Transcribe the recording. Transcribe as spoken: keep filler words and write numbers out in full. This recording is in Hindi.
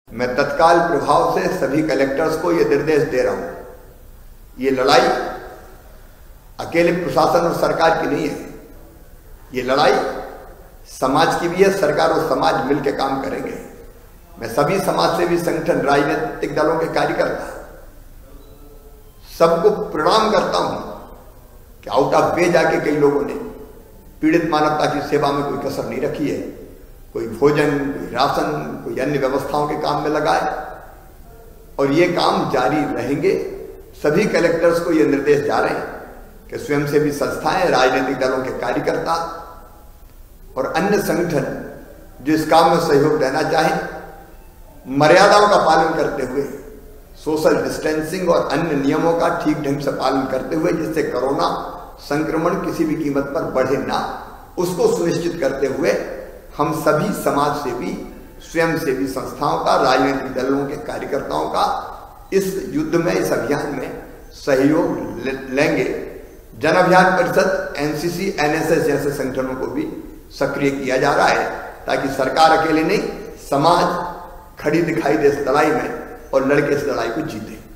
मैं तत्काल प्रभाव से सभी कलेक्टर्स को यह निर्देश दे रहा हूं, ये लड़ाई अकेले प्रशासन और सरकार की नहीं है, ये लड़ाई समाज की भी है। सरकार और समाज मिलकर काम करेंगे। मैं सभी समाज सेवी संगठन, राजनीतिक दलों के कार्यकर्ता सबको प्रणाम करता हूं कि आउट ऑफ वे जाके कई लोगों ने पीड़ित मानवता की सेवा में कोई कसर नहीं रखी है। कोई भोजन, कोई राशन, कोई अन्य व्यवस्थाओं के काम में लगा है और ये काम जारी रहेंगे। सभी कलेक्टर्स को ये निर्देश जा रहे हैं कि स्वयंसेवी संस्थाएं, राजनीतिक दलों के कार्यकर्ता और अन्य संगठन जो इस काम में सहयोग देना चाहें, मर्यादाओं का पालन करते हुए, सोशल डिस्टेंसिंग और अन्य नियमों का ठीक ढंग से पालन करते हुए, जिससे कोरोना संक्रमण किसी भी कीमत पर बढ़े ना, उसको सुनिश्चित करते हुए हम सभी समाज सेवी, स्वयंसेवी संस्थाओं का, राजनीतिक दलों के कार्यकर्ताओं का इस युद्ध में, इस अभियान में सहयोग लेंगे। जन अभियान परिषद, एनसीसी, एनएसएस जैसे संगठनों को भी सक्रिय किया जा रहा है ताकि सरकार अकेले नहीं, समाज खड़ी दिखाई दे इस लड़ाई में और लड़के इस लड़ाई को जीते।